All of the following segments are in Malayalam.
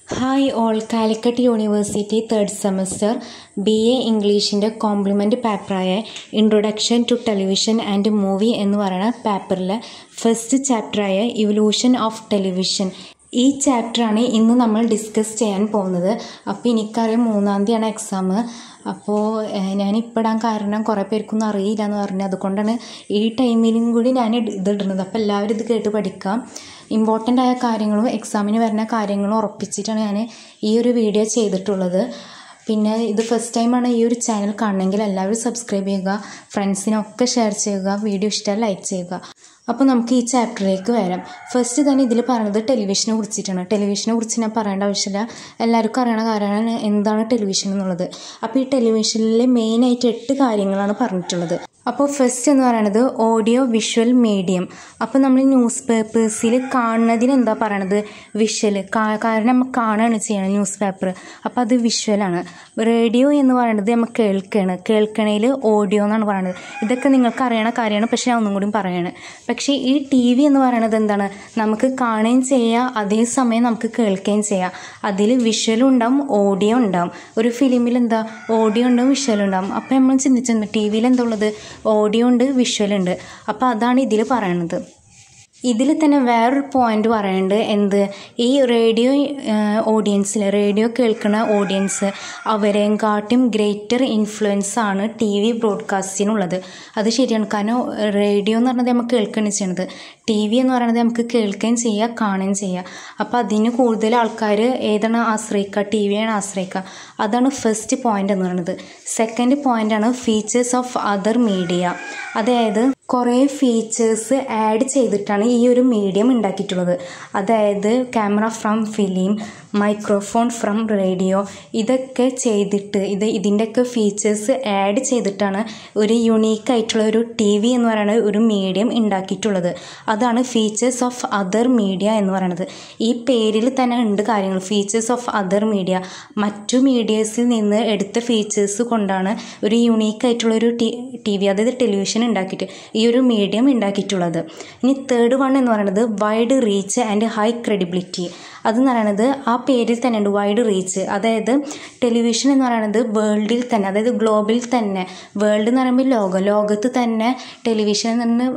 Hi all, Calicut University 3rd semester BA ഇംഗ്ലീഷിൻ്റെ കോംപ്ലിമെൻ്റ് പേപ്പറായ introduction to television and movie എന്ന് പറയുന്ന പേപ്പറിലെ ഫസ്റ്റ് ചാപ്റ്ററായ ഇവല്യൂഷൻ ഓഫ് ടെലിവിഷൻ. ഈ ചാപ്റ്ററാണ് ഇന്ന് നമ്മൾ ഡിസ്കസ് ചെയ്യാൻ പോകുന്നത്. അപ്പോൾ എനിക്കറിയാം 3-ാം തീയതിയാണ് എക്സാം. അപ്പോൾ ഞാനിപ്പോൾ ഇടാൻ കാരണം കുറേ പേർക്കൊന്നും അറിയില്ല എന്ന് പറഞ്ഞു, അതുകൊണ്ടാണ് ഈ ടൈമിലും കൂടി ഞാൻ ഇതിടുന്നത്. അപ്പോൾ എല്ലാവരും ഇത് കേട്ട് പഠിക്കാം. ഇമ്പോർട്ടൻ്റ് ആയ കാര്യങ്ങളും എക്സാമിന് വരുന്ന കാര്യങ്ങളും ഉറപ്പിച്ചിട്ടാണ് ഞാൻ ഈ ഒരു വീഡിയോ ചെയ്തിട്ടുള്ളത്. പിന്നെ ഇത് ഫസ്റ്റ് ടൈമാണ് ഈ ഒരു ചാനൽ കാണണമെങ്കിൽ എല്ലാവരും സബ്സ്ക്രൈബ് ചെയ്യുക, ഫ്രണ്ട്സിനൊക്കെ ഷെയർ ചെയ്യുക, വീഡിയോ ഇഷ്ടമായി ലൈക്ക് ചെയ്യുക. അപ്പോൾ നമുക്ക് ഈ ചാപ്റ്ററിലേക്ക് വരാം. ഫസ്റ്റ് തന്നെ ഇതിൽ പറയുന്നത് ടെലിവിഷനെ കുറിച്ചിട്ടാണ്. ടെലിവിഷനെ കുറിച്ച് ഞാൻ പറയേണ്ട ആവശ്യമില്ല, എല്ലാവർക്കും അറിയണ കാര്യമാണ് എന്താണ് ടെലിവിഷൻ എന്നുള്ളത്. അപ്പോൾ ഈ ടെലിവിഷനിൽ മെയിനായിട്ട് 8 കാര്യങ്ങളാണ് പറഞ്ഞിട്ടുള്ളത്. അപ്പോൾ ഫസ്റ്റ് എന്ന് പറയുന്നത് ഓഡിയോ വിഷ്വൽ മീഡിയം. അപ്പോൾ നമ്മൾ ന്യൂസ് പേപ്പേഴ്സിൽ കാണുന്നതിന് എന്താ പറയണത്? വിഷ്വൽ. കാരണം നമ്മൾ കാണുകയാണ് ചെയ്യണം ന്യൂസ് പേപ്പർ, അപ്പോൾ അത് വിഷ്വലാണ്. റേഡിയോ എന്ന് പറയുന്നത് നമ്മൾ കേൾക്കണയിൽ ഓഡിയോ എന്നാണ് പറയുന്നത്. ഇതൊക്കെ നിങ്ങൾക്ക് അറിയണ കാര്യമാണ്, പക്ഷേ ഞാൻ ഒന്നും കൂടി പറയാണ്. പക്ഷേ ഈ TV എന്ന് പറയുന്നത് എന്താണ്? നമുക്ക് കാണുകയും ചെയ്യാം, അതേസമയം നമുക്ക് കേൾക്കുകയും ചെയ്യാം. അതിൽ വിഷ്വലും ഉണ്ടാവും, ഓഡിയോ ഉണ്ടാവും. ഒരു ഫിലിമിൽ എന്താ ഓഡിയോ ഉണ്ടാവും, വിഷ്വൽ ഉണ്ടാവും. അപ്പോൾ നമ്മൾ ചിന്തിച്ചിട്ടുണ്ട് TV എന്താ ഉള്ളത്? ഓഡിയോ ഉണ്ട്, വിഷ്വൽ ഉണ്ട്. അപ്പോൾ അതാണ് ഇതിൽ പറയണത്. ഇതിൽ തന്നെ വേറൊരു പോയിന്റ് പറയുന്നുണ്ട്. എന്ത്? ഈ റേഡിയോ ഓഡിയൻസിൽ, റേഡിയോ കേൾക്കുന്ന ഓഡിയൻസ് അവരെയും കാട്ടും ഗ്രേറ്റർ ഇൻഫ്ലുവൻസ് ആണ് TV ബ്രോഡ്കാസ്റ്റിനുള്ളത്. അത് ശരിയാണ്. കാരണം റേഡിയോ എന്ന് പറഞ്ഞത് നമുക്ക് കേൾക്കുകയാണ് ചെയ്യണത്, TV എന്ന് പറയുന്നത് നമുക്ക് കേൾക്കുകയും ചെയ്യുക, കാണുകയും ചെയ്യുക. അപ്പോൾ അതിന് കൂടുതൽ ആൾക്കാർ ഏതാണ് ആശ്രയിക്കുക? TVയാണ് ആശ്രയിക്കുക. അതാണ് ഫസ്റ്റ് പോയിന്റ് എന്ന് പറയുന്നത്. സെക്കൻഡ് പോയിൻ്റാണ് ഫീച്ചേഴ്സ് ഓഫ് അതർ മീഡിയ. അതായത് കുറേ ഫീച്ചേഴ്സ് ആഡ് ചെയ്തിട്ടാണ് ഈ ഒരു മീഡിയം ഉണ്ടാക്കിയിട്ടുള്ളത്. അതായത് camera from film, microphone from radio, ഇതൊക്കെ ചെയ്തിട്ട് ഇതിൻ്റെയൊക്കെ ഫീച്ചേഴ്സ് ആഡ് ചെയ്തിട്ടാണ് ഒരു യുണീക്കായിട്ടുള്ള ഒരു TV എന്ന് പറയുന്ന ഒരു മീഡിയം ഉണ്ടാക്കിയിട്ടുള്ളത്. അതാണ് ഫീച്ചേഴ്സ് ഓഫ് അതർ മീഡിയ എന്ന് പറയുന്നത്. ഈ പേരിൽ തന്നെ ഉണ്ട് കാര്യങ്ങൾ. ഫീച്ചേഴ്സ് ഓഫ് അതർ മീഡിയ, മറ്റു മീഡിയസിൽ നിന്ന് എടുത്ത ഫീച്ചേഴ്സ് കൊണ്ടാണ് ഒരു യുണീക്കായിട്ടുള്ളൊരു TV, അതായത് ടെലിവിഷൻ ഉണ്ടാക്കിയിട്ട് ഈ ഒരു മീഡിയം ഉണ്ടാക്കിയിട്ടുള്ളത്. ഇനി തേർഡ് വൺ എന്ന് പറയുന്നത് wide reach and high credibility. അതെന്ന് പറയുന്നത് ആ പേരിൽ തന്നെ ഉണ്ട്, വൈഡ് റീച്ച്. അതായത് ടെലിവിഷൻ എന്ന് പറയുന്നത് വേൾഡിൽ തന്നെ, അതായത് ഗ്ലോബിൽ തന്നെ, വേൾഡ് എന്ന് പറയുമ്പോൾ ലോകത്ത് തന്നെ ടെലിവിഷൻ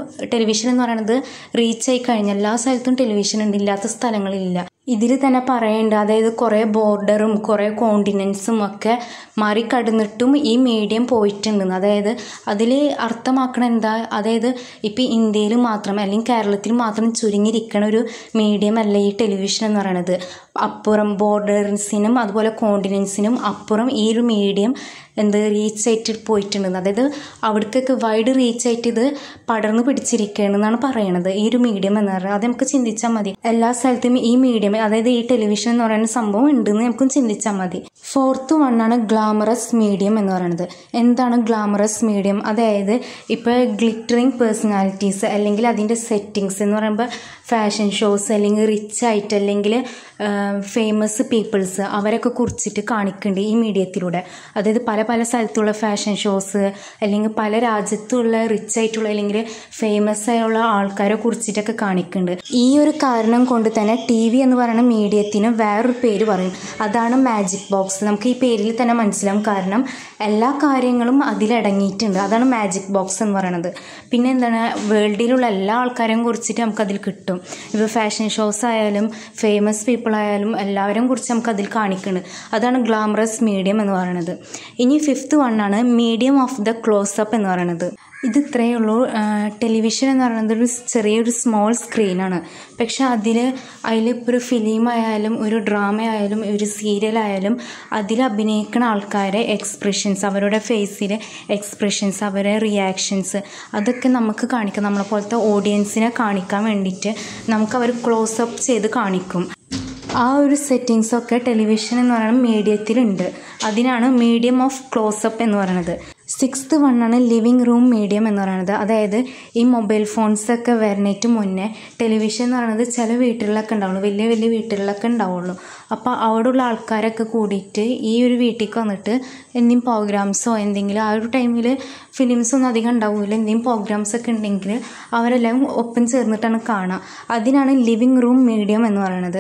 എന്ന് പറയുന്നത് റീച്ച് ആയി കഴിഞ്ഞാൽ എല്ലാ സ്ഥലത്തും ടെലിവിഷൻ ഉണ്ട്, ഇല്ലാത്ത സ്ഥലങ്ങളിലില്ല. ഇതിൽ തന്നെ പറയുന്നുണ്ട്, അതായത് കുറേ ബോർഡറും കുറേ കോണ്ടിനെൻസും ഒക്കെ മറികടന്നിട്ടും ഈ മീഡിയം പോയിട്ടുണ്ടെന്ന്. അതായത് അതിൽ അർത്ഥമാക്കണ എന്താ? അതായത് ഇപ്പോൾ ഇന്ത്യയിൽ മാത്രം അല്ലെങ്കിൽ കേരളത്തിൽ മാത്രം ചുരുങ്ങിയിരിക്കണ ഒരു മീഡിയം അല്ല ഈ ടെലിവിഷൻ എന്ന് പറയുന്നത്. അപ്പുറം ബോർഡേഴ്സിനും അതുപോലെ കോണ്ടിനെൻസിനും അപ്പുറം ഈ ഒരു മീഡിയം റീച്ച് ആയിട്ട് പോയിട്ടുണ്ടെന്ന്. അതായത് അവിടേക്കൊക്കെ വൈഡ് റീച്ച് ആയിട്ട് ഇത് പടർന്ന് പിടിച്ചിരിക്കുകയാണെന്നാണ് പറയണത് ഈ ഒരു മീഡിയം എന്ന് പറയുന്നത്. അത് നമുക്ക് ചിന്തിച്ചാൽ മതി, എല്ലാ സ്ഥലത്തും ഈ മീഡിയം, അതായത് ഈ ടെലിവിഷൻ എന്ന് പറയുന്ന സംഭവം ഉണ്ടെന്ന് നമുക്ക് ചിന്തിച്ചാൽ മതി. ഫോർത്ത് വണ്ണാണ് ഗ്ലാമറസ് മീഡിയം എന്ന് പറയുന്നത്. എന്താണ് ഗ്ലാമറസ് മീഡിയം? അതായത് ഇപ്പോൾ ഗ്ലിറ്ററിങ് പേഴ്സണാലിറ്റീസ് അല്ലെങ്കിൽ അതിൻ്റെ സെറ്റിങ്സ് എന്ന് പറയുമ്പോൾ ഫാഷൻ ഷോസ് അല്ലെങ്കിൽ റിച്ച് ആയിട്ട് അല്ലെങ്കിൽ ഫേമസ് പീപ്പിൾസ് അവരൊക്കെ കുറിച്ചിട്ട് കാണിക്കുന്നുണ്ട് ഈ മീഡിയത്തിലൂടെ. അതായത് പല സ്ഥലത്തുള്ള ഫാഷൻ ഷോസ് അല്ലെങ്കിൽ പല രാജ്യത്തുള്ള റിച്ച് ആയിട്ടുള്ള അല്ലെങ്കിൽ ഫേമസ് ആയുള്ള ആൾക്കാരെ കുറിച്ചിട്ടൊക്കെ കാണിക്കുന്നുണ്ട്. ഈ ഒരു കാരണം കൊണ്ട് തന്നെ TV എന്ന് പറയുന്ന മീഡിയത്തിന് വേറൊരു പേര് പറയും, അതാണ് മാജിക് ബോക്സ്. നമുക്ക് ഈ പേരിൽ തന്നെ മനസ്സിലാവും, കാരണം എല്ലാ കാര്യങ്ങളും അതിലടങ്ങിയിട്ടുണ്ട്. അതാണ് മാജിക് ബോക്സ് എന്ന് പറയുന്നത്. പിന്നെ എന്താണ്? വേൾഡിലുള്ള എല്ലാ ആൾക്കാരെയും കുറിച്ചിട്ട് നമുക്കതിൽ കിട്ടും. ഇപ്പോൾ ഫാഷൻ ഷോസ് ആയാലും ഫേമസ് പീപ്പിൾ ആയാലും എല്ലാവരെയും കുറിച്ച് നമുക്കതിൽ കാണിക്കുന്നുണ്ട്. അതാണ് ഗ്ലാമറസ് മീഡിയം എന്ന് പറയുന്നത്. ഇനി ഫിഫ്ത്ത് വണ്ണാണ് മീഡിയം ഓഫ് ദ ക്ലോസപ്പ് എന്ന് പറയുന്നത്. ഇത് ഇത്രയേ ഉള്ളൂ. ടെലിവിഷൻ എന്ന് പറയുന്നത് ഒരു ചെറിയൊരു സ്മോൾ സ്ക്രീനാണ്. പക്ഷെ അതിലിപ്പോൾ ഒരു ഫിലിമായാലും ഒരു ഡ്രാമ ആയാലും ഒരു സീരിയലായാലും അതിൽ അഭിനയിക്കുന്ന ആൾക്കാരെ എക്സ്പ്രഷൻസ്, അവരുടെ ഫേസിലെ എക്സ്പ്രഷൻസ്, അവരുടെ റിയാക്ഷൻസ്, അതൊക്കെ നമുക്ക് കാണിക്കാം. നമ്മളെ പോലത്തെ ഓഡിയൻസിനെ കാണിക്കാൻ വേണ്ടിയിട്ട് നമുക്ക് അവർ ക്ലോസപ്പ് ചെയ്ത് കാണിക്കും. ആ ഒരു സെറ്റിങ്സൊക്കെ ടെലിവിഷൻ എന്ന് പറയുന്ന മീഡിയത്തിലുണ്ട്. അതിനാണ് മീഡിയം ഓഫ് ക്ലോസപ്പ് എന്ന് പറയുന്നത്. സിക്സ്ത് വണ്ണാണ് ലിവിങ് റൂം മീഡിയം എന്ന് പറയുന്നത്. അതായത് ഈ മൊബൈൽ ഫോൺസൊക്കെ വരുന്നതിന് മുന്നേ ടെലിവിഷൻ എന്ന് പറയുന്നത് ചില വീട്ടുകളിലൊക്കെ ഉണ്ടാവുള്ളൂ, വലിയ വീട്ടുകളിലൊക്കെ ഉണ്ടാവുള്ളൂ. അപ്പോൾ അവിടെയുള്ള ആൾക്കാരൊക്കെ കൂടിയിട്ട് ഈ ഒരു വീട്ടിലേക്ക് വന്നിട്ട് എന്തെങ്കിലും പ്രോഗ്രാംസോ എന്തെങ്കിലും ആ ഒരു ടൈമിൽ ഫിലിംസൊന്നും അധികം ഉണ്ടാവില്ല, എന്തെങ്കിലും പ്രോഗ്രാംസൊക്കെ ഉണ്ടെങ്കിൽ അവരെല്ലാം ഒപ്പം ചേർന്നിട്ടാണ് കാണുക. അതിനാണ് ലിവിങ് റൂം മീഡിയം എന്ന് പറയുന്നത്.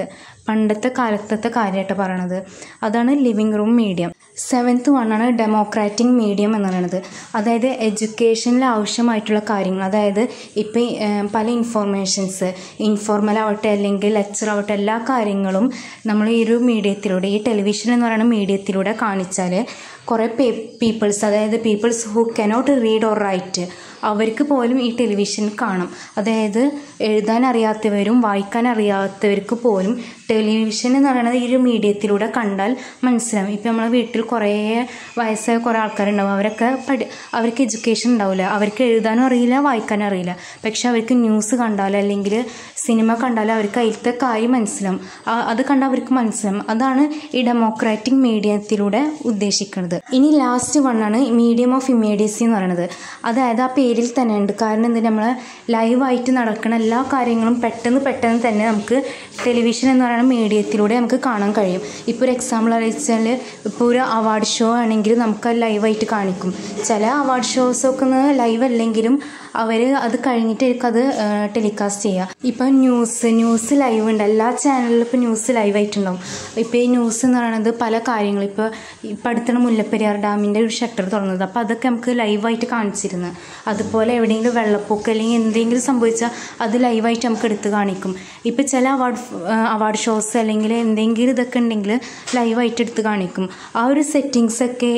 പണ്ടത്തെ കാലത്തെ കാര്യമായിട്ട് പറയണത്. അതാണ് ലിവിങ് റൂം മീഡിയം. 7th വണ്ണാണ് ഡെമോക്രാറ്റിക് മീഡിയം എന്ന് പറയുന്നത്. അതായത് എഡ്യൂക്കേഷനിൽ ആവശ്യമായിട്ടുള്ള കാര്യങ്ങൾ, അതായത് ഇപ്പം പല ഇൻഫോർമേഷൻസ്, ഇൻഫോർമലാവട്ടെ അല്ലെങ്കിൽ ലെക്ചർ ആവട്ടെ, എല്ലാ കാര്യങ്ങളും നമ്മൾ ഈ ഒരു മീഡിയത്തിലൂടെ, ഈ ടെലിവിഷൻ എന്ന് പറയുന്ന മീഡിയത്തിലൂടെ കാണിച്ചാൽ കുറേ പീപ്പിൾസ്, അതായത് peoples who cannot read or write, അവർക്ക് പോലും ഈ ടെലിവിഷൻ കാണാം. അതായത് എഴുതാൻ അറിയാത്തവരും വായിക്കാൻ അറിയാത്തവർക്ക് പോലും ടെലിവിഷൻ എന്ന് പറയുന്നത് ഈ ഒരു മീഡിയത്തിലൂടെ കണ്ടാൽ മനസ്സിലാവും. ഇപ്പം നമ്മളെ വീട്ടിൽ കുറേ വയസ്സായ കുറേ ആൾക്കാരുണ്ടാവും. അവർക്ക് എഡ്യൂക്കേഷൻ ഉണ്ടാവില്ല, അവർക്ക് എഴുതാനും അറിയില്ല വായിക്കാനും അറിയില്ല. പക്ഷെ അവർക്ക് ന്യൂസ് കണ്ടാലോ അല്ലെങ്കിൽ സിനിമ കണ്ടാലോ അവർക്ക് അതിലത്തെ കാര്യം മനസ്സിലാവും. അത് കണ്ടാൽ അവർക്ക് മനസ്സിലാവും. അതാണ് ഈ ഡെമോക്രാറ്റിക് മീഡിയത്തിലൂടെ ഉദ്ദേശിക്കുന്നത്. ഇനി ലാസ്റ്റ് വണ്ണാണ് മീഡിയം ഓഫ് ഇമ്മീഡിയസി എന്ന് പറയുന്നത്. അതായത് ആ പേരിൽ തന്നെ ഉണ്ട്. കാരണം എന്താ, നമ്മൾ ലൈവായിട്ട് നടക്കുന്ന എല്ലാ കാര്യങ്ങളും പെട്ടെന്ന് തന്നെ നമുക്ക് ടെലിവിഷൻ എന്ന് പറയുന്ന മീഡിയത്തിലൂടെ നമുക്ക് കാണാൻ കഴിയും. ഇപ്പോൾ ഒരു എക്സാമ്പിൾ അറിയിച്ചാൽ, ഇപ്പോൾ ഒരു അവാർഡ് ഷോ ആണെങ്കിൽ നമുക്ക് ലൈവായിട്ട് കാണിക്കും. ചില അവാർഡ് ഷോസൊക്കെ ലൈവ് അല്ലെങ്കിലും അവർ അത് കഴിഞ്ഞിട്ടായിരിക്കും അത് ടെലികാസ്റ്റ് ചെയ്യുക. ഇപ്പം ന്യൂസ് ലൈവ് ഉണ്ട്. എല്ലാ ചാനലിലും ഇപ്പോൾ ന്യൂസ് ലൈവായിട്ടുണ്ടാവും. ഇപ്പോൾ ഈ ന്യൂസ് എന്ന് പറയുന്നത് പല കാര്യങ്ങൾ, ഇപ്പോൾ അടുത്തുള്ള മുല്ലപ്പെരിയാർ ഡാമിൻ്റെ ഒരു ഷട്ടർ തുറന്നത്, അപ്പോൾ അതൊക്കെ നമുക്ക് ലൈവായിട്ട് കാണിച്ചിരുന്നു. അതുപോലെ എവിടെയെങ്കിലും വെള്ളപ്പൊക്കം അല്ലെങ്കിൽ എന്തെങ്കിലും സംഭവിച്ചാൽ അത് ലൈവായിട്ട് നമുക്ക് എടുത്ത് കാണിക്കും. ഇപ്പോൾ ചില അവാർഡ് ഷോസ് അല്ലെങ്കിൽ എന്തെങ്കിലും ഇതൊക്കെ ഉണ്ടെങ്കിൽ ലൈവായിട്ട് എടുത്ത് കാണിക്കും. ആ ഒരു സെറ്റിങ്സൊക്കെ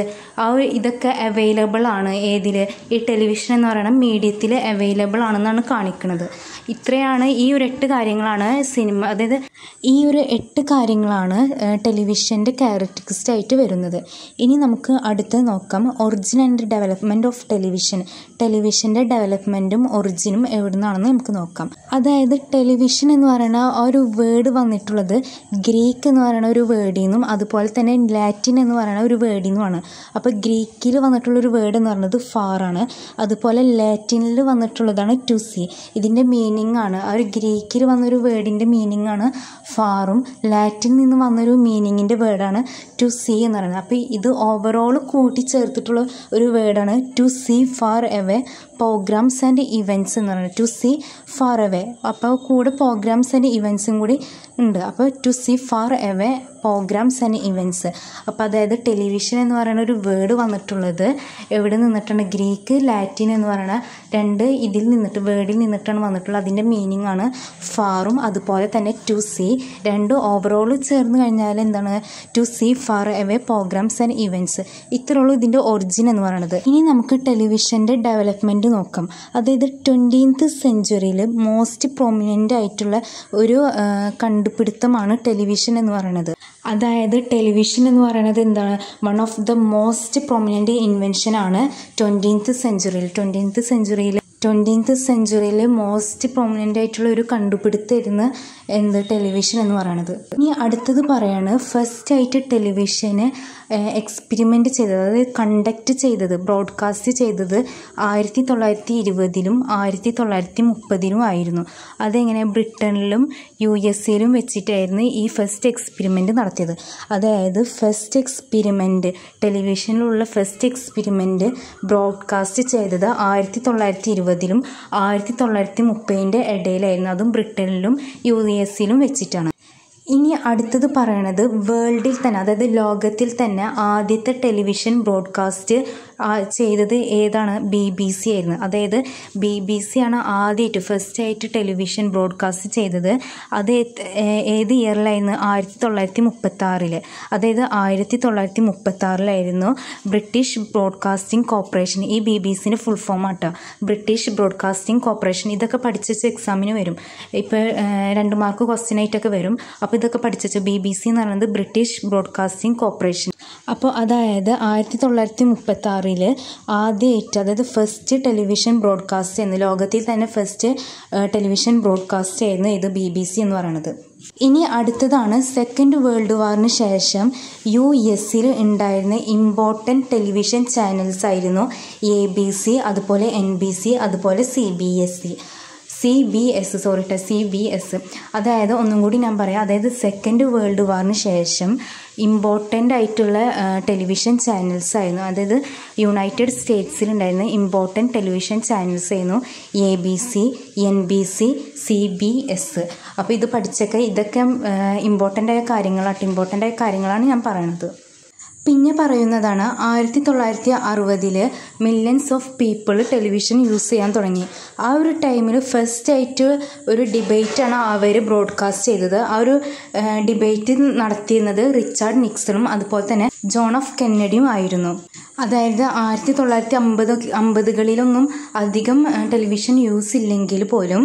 ഇതൊക്കെ അവൈലബിൾ ആണ് ഏതിൽ, ഈ ടെലിവിഷൻ എന്ന് പറയുന്ന മീഡിയത്തിൽ അവൈലബിൾ ആണെന്നാണ് കാണിക്കുന്നത്. ഇത്രയാണ് ഈ ഒരു 8 കാര്യങ്ങളാണ് സിനിമ, അതായത് ഈ ഒരു 8 കാര്യങ്ങളാണ് ടെലിവിഷൻ്റെ ക്യാരക്ടറിസ്റ്റിക്സ് ആയിട്ട് വരുന്നത്. ഇനി നമുക്ക് അടുത്ത് നോക്കാം ഒറിജിൻ ആൻഡ് ഡെവലപ്മെൻറ്റ് ഓഫ് ടെലിവിഷൻ്റെ ഡെവലപ്മെൻറ്റും ഒറിജിനും എവിടെ നിന്നാണെന്ന് നമുക്ക് നോക്കാം. അതായത് ടെലിവിഷൻ എന്ന് പറയുന്ന ആ ഒരു വേർഡ് വന്നിട്ടുള്ളത് ഗ്രീക്ക് എന്ന് പറയുന്ന ഒരു വേർഡിൽ നിന്നും അതുപോലെ തന്നെ ലാറ്റിൻ എന്ന് പറയുന്ന ഒരു വേർഡിൽ നിന്നുമാണ്. അപ്പോൾ ഗ്രീക്കിൽ വന്നിട്ടുള്ളൊരു വേർഡ് എന്ന് പറയുന്നത് ഫാറാണ്. അതുപോലെ ലാറ്റിനിൽ വന്നിട്ടുള്ളതാണ് ടു സീ. ഇതിൻ്റെ മീനിങ് ആണ്, ആ ഒരു ഗ്രീക്കിൽ വന്നൊരു വേർഡിൻ്റെ മീനിങ് ആണ് ഫാറും ലാറ്റിനിൽ നിന്ന് വന്നൊരു മീനിങ്ങിൻ്റെ വേർഡാണ് ടു സീ എന്ന് പറയുന്നത്. അപ്പോൾ ഇത് ഓവറോൾ കൂട്ടിച്ചേർത്തിട്ടുള്ള ഒരു വേർഡാണ് to see far away programs and events എന്ന് പറയുന്നത്. ടു സീ ഫാർ എവേ, അപ്പോൾ കൂടെ പ്രോഗ്രാംസ് ആൻഡ് ഇവൻറ്റ്സും കൂടി ഉണ്ട്. അപ്പോൾ to see far away programs and events. അപ്പോൾ അതായത് ടെലിവിഷൻ എന്ന് പറയുന്ന ഒരു വേർഡ് വന്നിട്ടുള്ളത് എവിടെ നിന്നിട്ടാണ്, ഗ്രീക്ക് ലാറ്റിൻ എന്ന് പറയുന്ന വേർഡിൽ നിന്നിട്ടാണ് വന്നിട്ടുള്ളത്. അതിൻ്റെ മീനിങ് ആണ് ഫാറും അതുപോലെ തന്നെ ടു സീ. രണ്ടും ഓവറോൾ ചേർന്ന് കഴിഞ്ഞാൽ എന്താണ്, to see far away programs and events. ഇത്രയുള്ളൂ ഇതിൻ്റെ ഒറിജിൻ എന്ന് പറയുന്നത്. ഇനി നമുക്ക് ടെലിവിഷൻ്റെ ഡെവലപ്മെൻറ്റ് നോക്കാം. അതായത് 20th സെഞ്ച്വറിയിൽ മോസ്റ്റ് പ്രൊമിനൻ്റ് ആയിട്ടുള്ള ഒരു കണ്ടുപിടുത്തമാണ് ടെലിവിഷൻ എന്ന് പറയുന്നത്. അതായത് ടെലിവിഷൻ എന്ന് പറയുന്നത് എന്താണ്, one of the most prominent invention ആണ് 20th സെഞ്ച്വറിയിൽ മോസ്റ്റ് പ്രൊമിനൻ്റ് ആയിട്ടുള്ള ഒരു കണ്ടുപിടുത്തമായിരുന്നു ടെലിവിഷൻ എന്ന് പറയുന്നത്. ഇനി അടുത്തത് പറയാണ് ഫസ്റ്റ് ആയിട്ട് ടെലിവിഷന് എക്സ്പെരിമെൻ്റ് ചെയ്തത്, അതായത് കണ്ടക്ട് ചെയ്തത്, ബ്രോഡ്കാസ്റ്റ് ചെയ്തത് 1920-ലും 1930-ലും ആയിരുന്നു. അതെങ്ങനെ, ബ്രിട്ടനിലും USA-ലും വെച്ചിട്ടായിരുന്നു ഈ ഫസ്റ്റ് എക്സ്പെരിമെൻ്റ് നടത്തിയത്. അതായത് ടെലിവിഷനിലുള്ള ഫസ്റ്റ് എക്സ്പെരിമെൻ്റ് ബ്രോഡ്കാസ്റ്റ് ചെയ്തത് 1920-ലും 1930-ൻ്റെ ഇടയിലായിരുന്നു. അതും ബ്രിട്ടനിലും USA-ലും വെച്ചിട്ടാണ്. ഇനി അടുത്തത് പറയണത് വേൾഡിൽ തന്നെ, അതായത് ലോകത്തിൽ തന്നെ ആദ്യത്തെ ടെലിവിഷൻ ബ്രോഡ്കാസ്റ്റ് ചെയ്തത് ഏതാണ്, BBC ആയിരുന്നു. അതായത് BBC ആണ് ആദ്യമായിട്ട് ഫസ്റ്റായിട്ട് ടെലിവിഷൻ ബ്രോഡ്കാസ്റ്റ് ചെയ്തത്. അത് ഏത് ഇയറിലായിരുന്നു, 1936. അതായത് 1936 ബ്രിട്ടീഷ് ബ്രോഡ്കാസ്റ്റിംഗ് കോർപ്പറേഷൻ, ഈ BBCൻ്റെ ഫുൾ ഫോം ആട്ടോ, ബ്രിട്ടീഷ് ബ്രോഡ്കാസ്റ്റിംഗ് കോർപ്പറേഷൻ. ഇതൊക്കെ പഠിച്ച എക്സാമിന് വരും. ഇപ്പോൾ 2 മാർക്ക് ക്വസ്റ്റ്യൻ ആയിട്ടൊക്കെ വരും. അപ്പോൾ ഇതൊക്കെ പഠിച്ചു. BBC എന്ന് പറയുന്നത് ബ്രിട്ടീഷ് ബ്രോഡ്കാസ്റ്റിംഗ് കോർപ്പറേഷൻ. അപ്പോൾ അതായത് 1936 ആദ്യമായിട്ട്, അതായത് ഫസ്റ്റ് ടെലിവിഷൻ ബ്രോഡ്കാസ്റ്റ് ആയിരുന്നു, ലോകത്തിൽ തന്നെ ഫസ്റ്റ് ടെലിവിഷൻ ബ്രോഡ്കാസ്റ്റ് ആയിരുന്നു ഇത് BBC എന്ന് പറയുന്നത്. ഇനി അടുത്തതാണ് സെക്കൻഡ് വേൾഡ് വാറിന് ശേഷം US-ൽ ഉണ്ടായിരുന്ന ഇമ്പോർട്ടൻറ്റ് ടെലിവിഷൻ ചാനൽസ് ആയിരുന്നു ABC, അതുപോലെ NBC, അതുപോലെ CBS. CVS. അതായത് ഒന്നും കൂടി ഞാൻ പറയാം, അതായത് സെക്കൻഡ് വേൾഡ് വാറിന് ശേഷം ഇമ്പോർട്ടൻ്റ് ആയിട്ടുള്ള ടെലിവിഷൻ ചാനൽസ് ആയിരുന്നു. അതായത് യുണൈറ്റഡ് സ്റ്റേറ്റ്സിലുണ്ടായിരുന്ന ഇമ്പോർട്ടൻ്റ് ടെലിവിഷൻ ചാനൽസ് ആയിരുന്നു ABC, NBC, CBS. അപ്പോൾ ഇത് പഠിച്ചൊക്കെ ഇതൊക്കെ ഇമ്പോർട്ടൻ്റ് ആയ കാര്യങ്ങളാണ് ഞാൻ പറയണത്. പിന്നെ പറയുന്നതാണ് 1960 millions of people television use ചെയ്യാൻ തുടങ്ങി. ആ ഒരു ടൈമിൽ ഫസ്റ്റ് ആയിട്ട് ഒരു ഡിബേറ്റാണ് അവർ ബ്രോഡ്കാസ്റ്റ് ചെയ്തത്. ആ ഒരു ഡിബേറ്റ് നടത്തിയിരുന്നത് റിച്ചാർഡ് നിക്സണും അതുപോലെ തന്നെ ജോൺ എഫ് കെന്നഡിയും ആയിരുന്നു. അതായത് 1950കളിലൊന്നും അധികം ടെലിവിഷൻ യൂസ് ഇല്ലെങ്കിൽ പോലും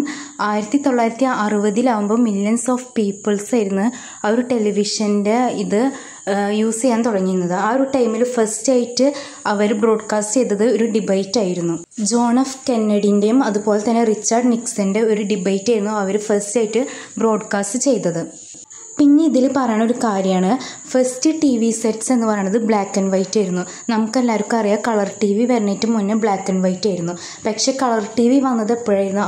1960 മില്യൺസ് ഓഫ് പീപ്പിൾസ് ആയിരുന്നു ആ ഒരു ടെലിവിഷൻ്റെ ഇത് യൂസ് ചെയ്യാൻ തുടങ്ങിയിരുന്നത്. ആ ഒരു ടൈമിൽ ഫസ്റ്റ് ആയിട്ട് അവർ ബ്രോഡ്കാസ്റ്റ് ചെയ്തത് ഒരു ഡിബേറ്റ് ആയിരുന്നു. ജോൺ എഫ് കെന്നഡിൻ്റെയും അതുപോലെ തന്നെ റിച്ചാർഡ് നിക്സൻ്റെ ഒരു ഡിബേറ്റ് ആയിരുന്നു അവർ ഫസ്റ്റ് ആയിട്ട് ബ്രോഡ്കാസ്റ്റ് ചെയ്തത്. പിന്നെ ഇതിൽ പറയുന്ന ഒരു കാര്യമാണ്, ഫസ്റ്റ് TV സെറ്റ്സ് എന്ന് പറയുന്നത് ബ്ലാക്ക് ആൻഡ് വൈറ്റ് ആയിരുന്നു. നമുക്കെല്ലാവർക്കും അറിയാം കളർ TV വരുന്നതിന് മുന്നേ ബ്ലാക്ക് ആൻഡ് വൈറ്റ് ആയിരുന്നു. പക്ഷേ കളർ TV വന്നത് എപ്പോഴായിരുന്നു?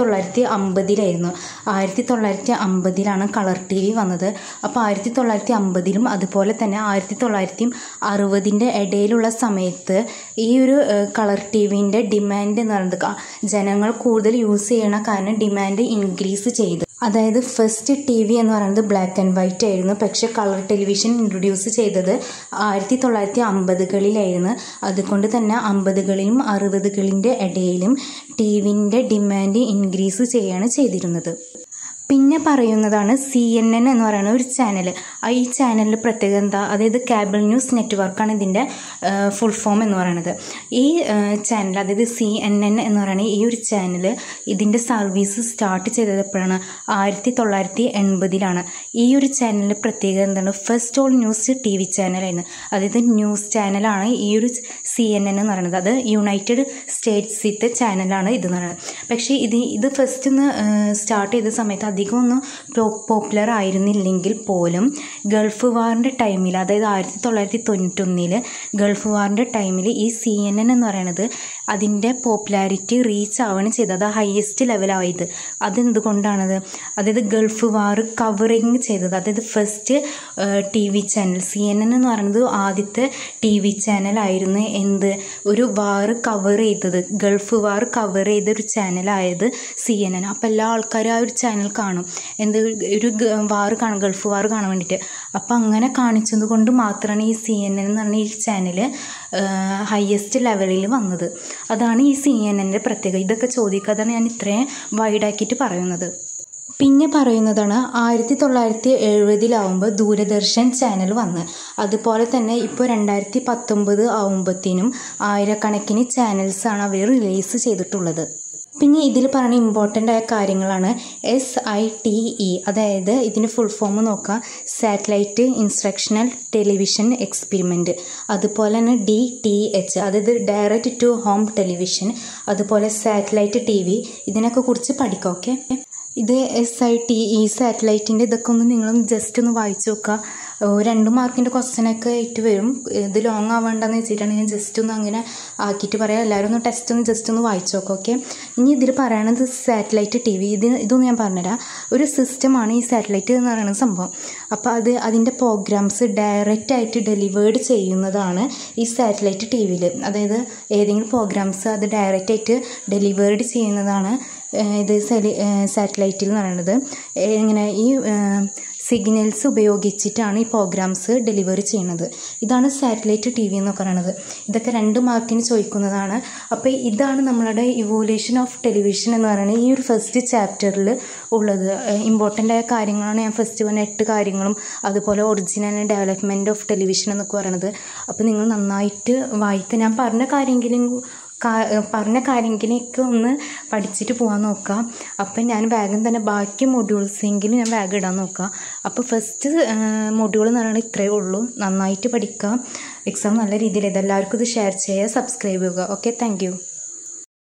1950 1950 കളർ TV വന്നത്. അപ്പോൾ 1950 അതുപോലെ തന്നെ 1960 ഇടയിലുള്ള സമയത്ത് ഈ ഒരു കളർ TVൻ്റെ ഡിമാൻഡ് എന്ന് പറയുന്നത് ജനങ്ങൾ കൂടുതൽ യൂസ് ചെയ്യണ കാരണം ഡിമാൻഡ് ഇൻക്രീസ് ചെയ്തു. അതായത് ഫസ്റ്റ് TV എന്ന് പറയുന്നത് ബ്ലാക്ക് ആൻഡ് വൈറ്റ് ആയിരുന്നു. പക്ഷേ കളർ ടെലിവിഷൻ ഇൻട്രൊഡ്യൂസ് ചെയ്തത് 1950കളിലായിരുന്നു. അതുകൊണ്ട് തന്നെ 50കളിലും 60കളിൻ്റെ ഇടയിലും TVൻ്റെ ഡിമാൻഡ് ഇൻക്രീസ് ചെയ്യുകയാണ് ചെയ്തിരുന്നത്. പിന്നെ പറയുന്നതാണ് CNN എന്ന് പറയുന്ന ഒരു ചാനൽ. ഈ ചാനലിൻ്റെ പ്രത്യേകത എന്താ? അതായത് കേബിൾ ന്യൂസ് നെറ്റ്വർക്കാണ് ഇതിൻ്റെ ഫുൾ ഫോം എന്ന് പറയുന്നത്. ഈ ചാനൽ അതായത് CNN എന്ന് പറയുന്ന ഈ ഒരു ചാനൽ ഇതിൻ്റെ സർവീസ് സ്റ്റാർട്ട് ചെയ്തത് എപ്പോഴാണ്? 1980. ഈ ഒരു ചാനലിൻ്റെ പ്രത്യേകത എന്താണ്? ഫസ്റ്റ് ഓൾ ന്യൂസ് TV ചാനലായിരുന്നു. അതായത് ന്യൂസ് ചാനലാണ് ഈ ഒരു CNN എന്ന് പറയുന്നത്. അത് യുണൈറ്റഡ് സ്റ്റേറ്റ്സിലത്തെ ചാനലാണ് ഇതെന്ന് പറയുന്നത്. പക്ഷേ ഇത് ഫസ്റ്റ് ഒന്ന് സ്റ്റാർട്ട് ചെയ്ത സമയത്ത് അധികമൊന്നും പോപ്പുലർ ആയിരുന്നില്ലെങ്കിൽ പോലും ഗൾഫ് വാറിൻ്റെ ടൈമിൽ, അതായത് 1991 ഗൾഫ് വാറിൻ്റെ ടൈമിൽ ഈ CNN എന്ന് പറയുന്നത് അതിൻ്റെ പോപ്പുലാരിറ്റി റീച്ച് ആവുകയാണ് ചെയ്തത്. അത് ഹയസ്റ്റ് ലെവലായത്. അതെന്തുകൊണ്ടാണത്? അതായത് ഗൾഫ് വാർ കവറിങ് ചെയ്തത്. അതായത് ഫസ്റ്റ് TV ചാനൽ CNN എന്ന് പറയുന്നത് ആദ്യത്തെ TV ചാനലായിരുന്നു. ഒരു വാർ കവർ ചെയ്തത്, ഗൾഫ് വാർ കവർ ചെയ്ത ഒരു ചാനലായത് CNN. അപ്പോൾ എല്ലാ ആൾക്കാരും ആ ഒരു ചാനൽ കാണും. ഒരു വാർ കാണും, ഗൾഫ് വാർ കാണാൻ വേണ്ടിയിട്ട്. അപ്പോൾ അങ്ങനെ കാണിച്ചത് കൊണ്ട് മാത്രമാണ് ഈ CNN എന്ന് പറഞ്ഞ ഈ ചാനൽ ഹയസ്റ്റ് ലെവലിൽ വന്നത്. അതാണ് ഈ CNN പ്രത്യേകത. ഇതൊക്കെ ചോദിക്കാതാണ് ഞാൻ ഇത്രയും വൈഡാക്കിയിട്ട് പറയുന്നത്. പിന്നെ പറയുന്നതാണ് 1970 ദൂരദർശൻ ചാനൽ വന്ന്. അതുപോലെ തന്നെ ഇപ്പോൾ 2019 ആവുമ്പോഴത്തേനും ആയിരക്കണക്കിന് ചാനൽസാണ് അവർ റിലീസ് ചെയ്തിട്ടുള്ളത്. പിന്നെ ഇതിൽ പറയുന്ന ഇമ്പോർട്ടൻ്റ് ആയ കാര്യങ്ങളാണ് SITE. അതായത് ഇതിന് ഫുൾ ഫോം നോക്കുക, സാറ്റലൈറ്റ് ഇൻസ്ട്രക്ഷണൽ ടെലിവിഷൻ എക്സ്പെരിമെൻറ്റ്. അതുപോലെ തന്നെ DTH, അതായത് ഡയറക്റ്റ് ടു ഹോം ടെലിവിഷൻ. അതുപോലെ സാറ്റലൈറ്റ് TV. ഇതിനൊക്കെ കുറിച്ച് പഠിക്കാം. ഓക്കെ, ഇത് SITE സാറ്റലൈറ്റിൻ്റെ ഇതൊക്കെ ഒന്ന് നിങ്ങളും ജസ്റ്റ് ഒന്ന് വായിച്ചു നോക്കുക. 2 മാർക്കിൻ്റെ ക്വസ്റ്റ്യനൊക്കെ ആയിട്ട് വരും. ഇത് ലോങ് ആവേണ്ടെന്ന് വെച്ചിട്ടാണ് ഞാൻ ജസ്റ്റ് ഒന്ന് അങ്ങനെ ആക്കിയിട്ട് പറയാം. എല്ലാവരും ഒന്ന് ജസ്റ്റ് ഒന്ന് വായിച്ചു നോക്കാം. ഓക്കെ, ഇനി ഇതിൽ പറയണത് സാറ്റലൈറ്റ് TV. ഇതൊന്നും ഞാൻ പറഞ്ഞുതരാം. ഒരു സിസ്റ്റമാണ് ഈ സാറ്റലൈറ്റ് എന്ന് പറയുന്ന സംഭവം. അപ്പോൾ അതിൻ്റെ പ്രോഗ്രാംസ് ഡയറക്റ്റായിട്ട് ഡെലിവേർഡ് ചെയ്യുന്നതാണ് ഈ സാറ്റലൈറ്റ് TVയിൽ. അതായത് ഏതെങ്കിലും പ്രോഗ്രാംസ് അത് ഡയറക്റ്റായിട്ട് ഡെലിവേർഡ് ചെയ്യുന്നതാണ് ഇത് സാറ്റലൈറ്റിൽ എന്ന് പറയുന്നത്. ഇങ്ങനെ ഈ സിഗ്നൽസ് ഉപയോഗിച്ചിട്ടാണ് ഈ പ്രോഗ്രാംസ് ഡെലിവറി ചെയ്യുന്നത്. ഇതാണ് സാറ്റലൈറ്റ് TV എന്ന് പറയുന്നത്. ഇതൊക്കെ 2 മാർക്കിന് ചോദിക്കുന്നതാണ്. അപ്പോൾ ഇതാണ് നമ്മളുടെ ഇവോല്യൂഷൻ ഓഫ് ടെലിവിഷൻ എന്ന് പറയുന്നത് ഈ ഒരു ഫസ്റ്റ് ചാപ്റ്ററിൽ ഉള്ളത്. ഇമ്പോർട്ടൻ്റ് ആയ കാര്യങ്ങളാണ് ഞാൻ ഫസ്റ്റ് പറഞ്ഞ 8 കാര്യങ്ങളും, അതുപോലെ ഒറിജിനൽ ഡെവലപ്മെൻറ്റ് ഓഫ് ടെലിവിഷൻ എന്നൊക്കെ പറയുന്നത്. അപ്പോൾ നിങ്ങൾ നന്നായിട്ട് വായിക്കുക. ഞാൻ പറഞ്ഞ കാര്യങ്ങളൊക്കെ ഒന്ന് പഠിച്ചിട്ട് പോകാൻ നോക്കുക. അപ്പം ഞാൻ വേഗം തന്നെ ബാക്കി മൊഡ്യൂൾസെങ്കിലും ഞാൻ വേഗം ഇടാൻ നോക്കുക. അപ്പോൾ ഫസ്റ്റ് മൊഡ്യൂൾ എന്ന് പറയുന്നത് ഇത്രയേ ഉള്ളൂ. നന്നായിട്ട് പഠിക്കുക. എക്സാം നല്ല രീതിയിൽ എല്ലാവർക്കും ഇത് ഷെയർ ചെയ്യുക, സബ്സ്ക്രൈബ് ചെയ്യുക. Okay, thank U.